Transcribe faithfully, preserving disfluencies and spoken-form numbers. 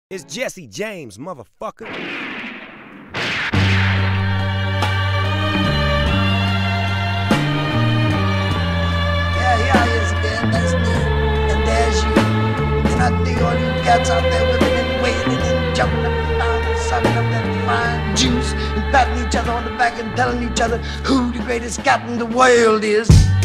It's Jesse James, motherfucker. Yeah, here I is again, that's me, and there's you. And I dig all you cats out there whipping and wailing and jumping up and down and sucking up that fine juice and patting each other on the back and telling each other who the greatest cat in the world is.